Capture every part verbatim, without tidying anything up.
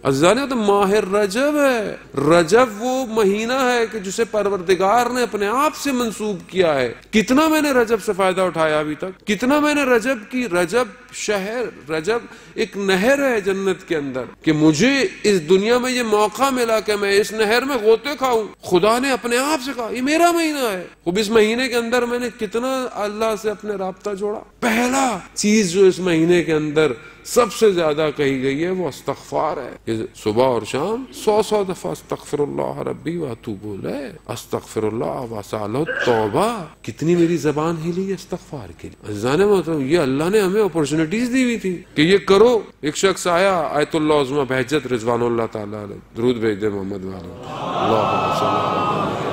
عزیزان تو ماہ رجب ہے، رجب وہ مہینہ ہے کہ جسے پروردگار نے اپنے آپ سے منسوب کیا ہے. کتنا میں نے رجب سے فائدہ اٹھایا ابھی تک، کتنا میں نے رجب کی، رجب شہر، رجب ایک نہر ہے جنت کے اندر، کہ مجھے اس دنیا میں یہ موقع ملا کہ میں اس نہر میں غوطے کھاؤں. خدا نے اپنے آپ سے کہا یہ میرا مہینہ ہے. خوب اس مہینے کے اندر میں نے کتنا اللہ سے اپنے رابطہ جوڑا. پہلا چیز جو اس مہینے کے اندر سب سے زیادہ کہی گئی ہے وہ استغفار ہے، کہ صبح اور شام سو سو دفعہ استغفر اللہ ربی واتوب الیہ، استغفر اللہ واسألہ التوبہ. کتنی میری زبان ہلی ہے استغفار کے لیے. عزیزان محترم یہ اللہ نے ہمیں اپورچونٹیز دی ہوئی تھی کہ یہ کرو. ایک شخص آیا آیت اللہ عظمہ بہجت رضوان اللہ تعالیٰ علیہ، درود بھیج دے محمد والے اللہم صلی اللہ علیہ وسلم.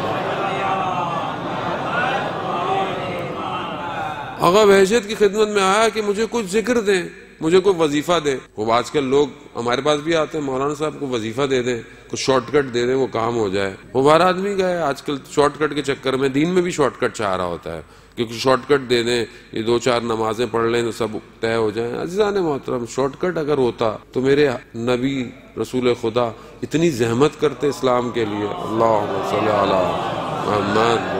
آقا بہجت کی خدمت میں آیا کہ مجھے کچھ ذکر دیں، مجھے کوئی وظیفہ دے. وہ آج کل لوگ ہمارے پاس بھی آتے ہیں، مولانا صاحب کو وظیفہ دے دیں، کچھ شارٹ کٹ دے دیں، وہ کام ہو جائے. وہ باہر آدمی گئے آج کل شارٹ کٹ کے چکر میں، دین میں بھی شارٹ کٹ چاہ رہا ہوتا ہے کہ کچھ شارٹ کٹ دے دیں، یہ دو چار نمازیں پڑھ لیں تو سب طے ہو جائیں. عزیزان محترم شارٹ کٹ اگر ہوتا تو میرے نبی رسول خدا اتنی زحمت کرتے اسلام کے لیے. اللہم صلی علی محمد.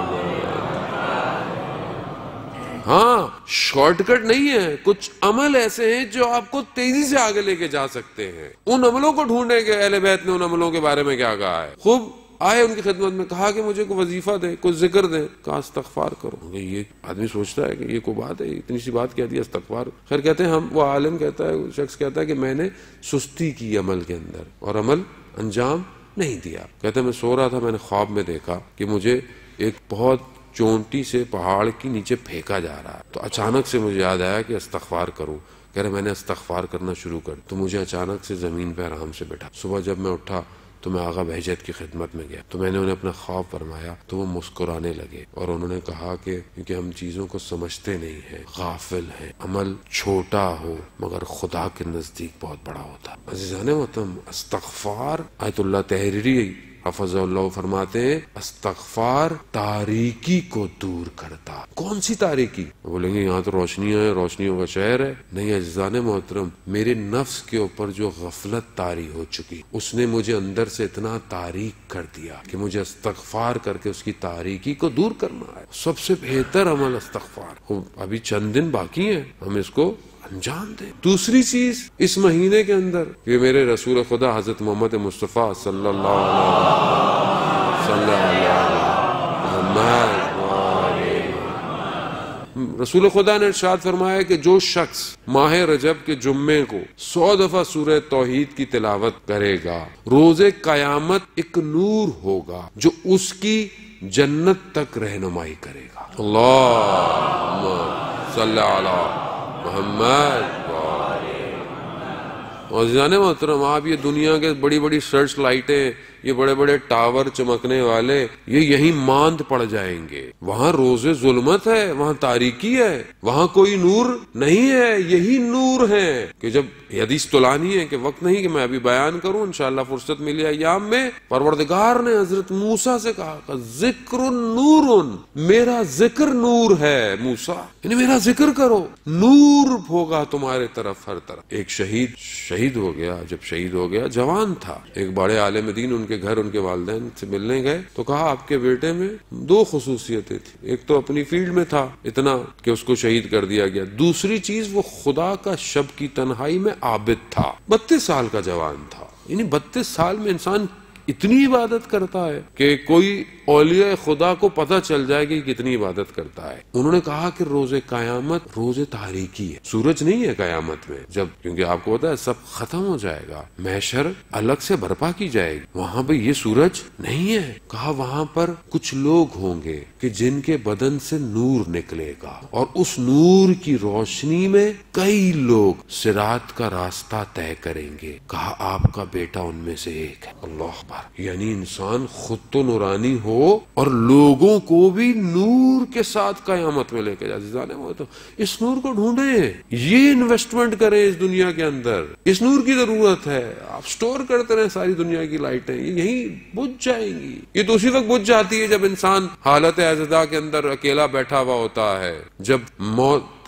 ہاں شارٹ کٹ نہیں ہے، کچھ عمل ایسے ہیں جو آپ کو تیزی سے آگے لے کے جا سکتے ہیں. ان عملوں کو ڈھونڈنے کے اہل بیت نے ان عملوں کے بارے میں کیا کہا ہے. خوب آئے ان کی خدمت میں، کہا کہ مجھے کوئی وظیفہ دے، کچھ ذکر دے. کہا استغفار کرو. یہ آدمی سوچتا ہے کہ یہ کوئی بات ہے، اتنی سی بات کہہ دی استغفار. خیر کہتے ہیں ہم، وہ عالم کہتا ہے، شخص کہتا ہے کہ میں نے سستی کی عمل کے اندر اور عمل انجام نہیں دیا. کہتے ہیں میں سو رہا تھا، میں نے خواب میں دیکھا کہ مجھے ایک بہت چونٹی سے پہاڑ کی نیچے پھینکا جا رہا ہے. تو اچانک سے مجھے یاد آیا کہ استغفار کروں. کہہ رہے میں نے استغفار کرنا شروع کر تو مجھے اچانک سے زمین پہ آرام سے بیٹھا. صبح جب میں اٹھا تو میں آغا بہجت کی خدمت میں گیا تو میں نے انہیں اپنا خواب فرمایا تو وہ مسکرانے لگے اور انہوں نے کہا کہ کیونکہ ہم چیزوں کو سمجھتے نہیں ہیں، غافل ہیں. عمل چھوٹا ہو مگر خدا کے نزدیک بہت بڑا ہوتا. عزیزان محترم استغفار، آیت اللہ تحریری حفظ اللہ فرماتے ہیں استغفار تاریکی کو دور کرتا. کون سی تاریکی؟ بولیں گے یہاں تو روشنیاں ہیں، روشنیوں کا شہر ہے. نہیں عزیزان محترم، میرے نفس کے اوپر جو غفلت طاری ہو چکی اس نے مجھے اندر سے اتنا تاریک کر دیا کہ مجھے استغفار کر کے اس کی تاریکی کو دور کرنا ہے. سب سے بہتر عمل استغفار. ابھی چند دن باقی ہیں، ہم اس کو انجام دیں. دوسری چیز اس مہینے کے اندر کہ میرے رسول خدا حضرت محمد مصطفیٰ صلی اللہ علیہ وسلم رسول خدا نے ارشاد فرمایا کہ جو شخص ماہ رجب کے جمعے کو سو دفعہ سورہ توحید کی تلاوت کرے گا، روز قیامت ایک نور ہوگا جو اس کی جنت تک رہنمائی کرے گا. اللہم صلی علی محمد. عزیزان محترم آپ یہ دنیا کے بڑی بڑی سرچ لائٹیں، یہ بڑے بڑے ٹاور چمکنے والے، یہ یہیں ماند پڑ جائیں گے. وہاں روز ظلمت ہے، وہاں تاریکی ہے، وہاں کوئی نور نہیں ہے. یہی نور ہے کہ جب حدیث طولانی ہے کہ وقت نہیں کہ میں ابھی بیان کروں، انشاءاللہ فرصت ملی ایام میں. پروردگار نے حضرت موسیٰ سے کہا کہ ذکر نور، میرا ذکر نور ہے موسیٰ، یعنی میرا ذکر کرو، نور ہوگا تمہارے طرف ہر طرف. ایک شہید شہید ہو گیا. جب شہید ہو گیا جوان تھا، ایک بڑے عالم دین ان کے گھر ان کے والدین سے ملنے گئے تو کہا آپ کے بیٹے میں دو خصوصیتیں تھیں. ایک تو اپنی فیلڈ میں تھا اتنا کہ اس کو شہید کر دیا گیا، دوسری چیز وہ خدا کا شب کی تنہائی میں عابد تھا. بتیس سال کا جوان تھا. یعنی بتیس سال میں انسان اتنی عبادت کرتا ہے کہ کوئی اولیاء خدا کو پتہ چل جائے کہ کتنی عبادت کرتا ہے. انہوں نے کہا کہ روز قیامت روز تاریکی ہے، سورج نہیں ہے قیامت میں، جب کیونکہ آپ کو پتا ہے سب ختم ہو جائے گا، محشر الگ سے برپا کی جائے گی، وہاں پہ یہ سورج نہیں ہے. کہا وہاں پر کچھ لوگ ہوں گے کہ جن کے بدن سے نور نکلے گا اور اس نور کی روشنی میں کئی لوگ صراط کا راستہ طے کریں گے. کہا آپ کا بیٹا ان میں سے ایک ہے. اللہ اکبر. یعنی انسان خود تو نورانی ہو اور لوگوں کو بھی نور کے ساتھ قیامت میں لے کے جا. وہ تو اس نور کو ڈھونڈیں، یہ انویسٹمنٹ کریں اس دنیا کے اندر. اس نور کی ضرورت ہے. آپ سٹور کرتے رہیں ساری دنیا کی لائٹیں، یہ یہیں بجھ جائیں گی. یہ تو اسی وقت بجھ جاتی ہے جب انسان حالت اعتداء کے اندر اکیلا بیٹھا ہوا ہوتا ہے، جب موت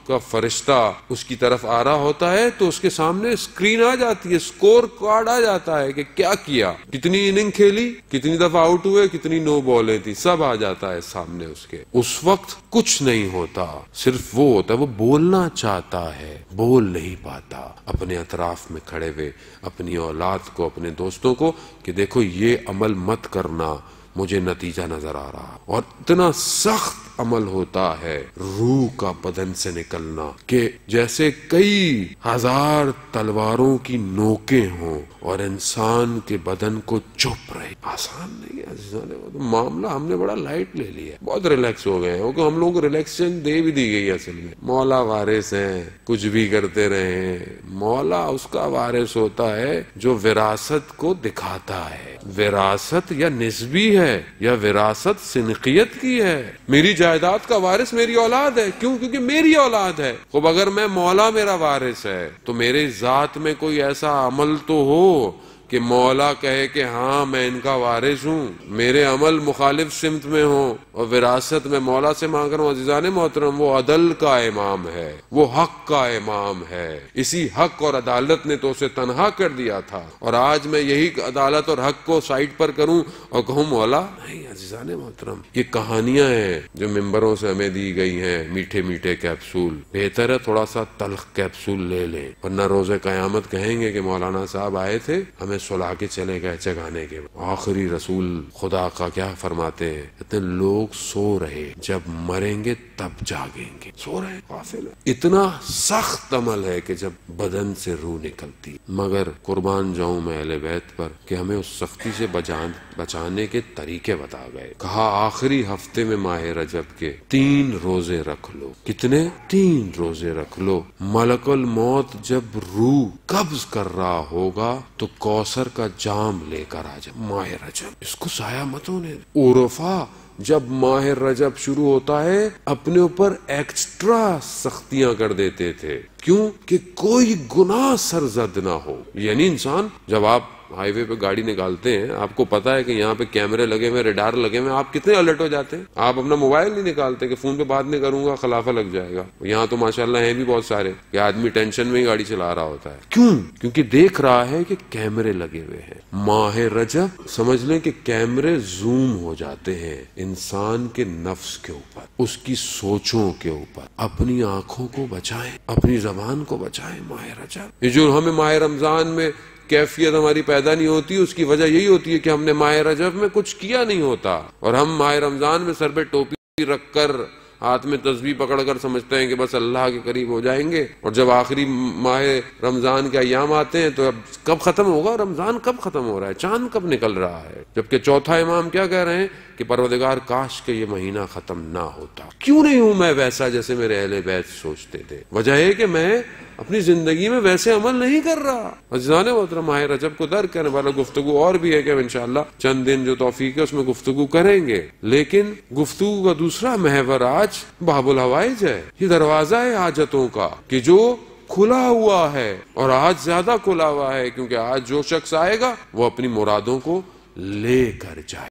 کا فرشتہ اس کی طرف آ رہا ہوتا ہے تو اس کے سامنے اسکرین آ جاتی ہے، اسکور کارڈ آ جاتا ہے کہ کیا کیا، کتنی اننگ کھیلی، کتنی دفعہ آؤٹ ہوئے، کتنی نو بالیں تھی، سب آ جاتا ہے سامنے اس کے۔ اس وقت کچھ نہیں ہوتا، صرف وہ ہوتا ہے، وہ بولنا چاہتا ہے، بول نہیں پاتا، اپنے اطراف میں کھڑے ہوئے اپنی اولاد کو، اپنے دوستوں کو کہ دیکھو یہ عمل مت کرنا، مجھے نتیجہ نظر آ رہا۔ اور اتنا سخت عمل ہوتا ہے روح کا بدن سے نکلنا کہ جیسے کئی ہزار تلواروں کی نوکیں ہوں اور انسان کے بدن کو چپ رہے۔ آسان نہیں ہے عزیزان، معاملہ ہم نے بڑا لائٹ لے لیا، بہت ریلیکس ہو گئے ہیں، کیونکہ ہم لوگوں کو ریلیکسیشن دے بھی دی گئی ہے۔ اصل میں مولا وارث ہیں، کچھ بھی کرتے رہے، مولا اس کا وارث ہوتا ہے جو وراثت کو دکھاتا ہے۔ وراثت یا نسبی ہے یا وراثت سنقیت کی ہے۔ میری جائیداد کا وارث میری اولاد ہے، کیوں؟ کیونکہ میری اولاد ہے۔ خب اگر میں مولا میرا وارث ہے تو میرے ذات میں کوئی ایسا عمل تو ہو کہ مولا کہے کہ ہاں میں ان کا وارث ہوں، میرے عمل مخالف سمت میں ہوں اور وراثت میں مولا سے مانگ رہا ہوں۔ عزیزان محترم، وہ عدل کا امام ہے، وہ حق کا امام ہے، اسی حق اور عدالت نے تو اسے تنہا کر دیا تھا، اور آج میں یہی عدالت اور حق کو سائڈ پر کروں اور کہوں مولا نہیں۔ عزیزان محترم، یہ کہانیاں ہیں جو ممبروں سے ہمیں دی گئی ہیں، میٹھے میٹھے کیپسول، بہتر ہے تھوڑا سا تلخ کیپسول لے لیں، ورنہ روز قیامت کہیں گے کہ مولانا صاحب آئے تھے ہمیں سلا کے چلے گئے جگانے کے۔ آخری رسول خدا کا کیا فرماتے ہیں؟ اتنے لوگ سو رہے، جب مریں گے تب جاگیں گے، سو رہے غافل۔ اتنا سخت عمل ہے کہ جب بدن سے روح نکلتی، مگر قربان جاؤں میں اہل بیت پر کہ ہمیں اس سختی سے بچان بچانے کے طریقے بتا گئے۔ کہا آخری ہفتے میں ماہ رجب کے تین روزے رکھ لو۔ کتنے؟ تین روزے رکھ لو۔ ملک الموت جب روح قبض کر رہا ہوگا تو کوثر کا جام لے کر آ جائے۔ ماہ رجب اس کو سایہ مت ہونے۔ عرفا جب ماہ رجب شروع ہوتا ہے اپنے اوپر ایکسٹرا سختیاں کر دیتے تھے، کیوں؟ کہ کوئی گناہ سرزد نہ ہو۔ یعنی انسان جب آپ ہائی وے پہ گاڑی نکالتے ہیں، آپ کو پتا ہے کہ یہاں پہ کیمرے لگے ہوئے، ریڈار لگے ہوئے، آپ کتنے الرٹ ہو جاتے ہیں۔ آپ اپنا موبائل نہیں نکالتے کہ فون پہ بات نہیں کروں گا خلافہ لگ جائے گا۔ یہاں تو ماشاءاللہ ہیں بھی بہت سارے کہ آدمی ٹینشن میں ہی گاڑی چلا رہا ہوتا ہے۔ کیوں؟ کیونکہ دیکھ رہا ہے کہ کیمرے لگے ہوئے ہیں۔ ماہ رجب سمجھ لیں کہ کیمرے زوم ہو جاتے ہیں انسان کے نفس کے اوپر، اس کی سوچوں کے اوپر۔ اپنی آنکھوں کو بچائیں، اپنی زبان کو بچائیں۔ ماہ رجب یہ جو ہمیں ماہ رمضان میں کیفیت ہماری پیدا نہیں ہوتی، اس کی وجہ یہی ہوتی ہے کہ ہم نے ماہ رجب میں کچھ کیا نہیں ہوتا، اور ہم ماہ رمضان میں سر پہ ٹوپی رکھ کر ہاتھ میں تسبیح پکڑ کر سمجھتے ہیں کہ بس اللہ کے قریب ہو جائیں گے، اور جب آخری ماہ رمضان کے ایام آتے ہیں تو اب کب ختم ہوگا رمضان، کب ختم ہو رہا ہے، چاند کب نکل رہا ہے، جبکہ چوتھا امام کیا کہہ رہے ہیں کہ پروردگار کاش کہ یہ مہینہ ختم نہ ہوتا۔ کیوں نہیں ہوں میں ویسا جیسے میرے اہل بیت سوچتے تھے؟ وجہ ہے کہ میں اپنی زندگی میں ویسے عمل نہیں کر رہا۔ عزیزان محترم، ماہ رجب کو درک کرنے والا گفتگو اور بھی ہے کہ انشاءاللہ چند دن جو توفیق ہے اس میں گفتگو کریں گے، لیکن گفتگو کا دوسرا محور آج باب الحوائج ہے۔ یہ دروازہ ہے حاجتوں کا کہ جو کھلا ہوا ہے، اور آج زیادہ کھلا ہوا ہے کیونکہ آج جو شخص آئے گا وہ اپنی مرادوں کو لے کر جائے۔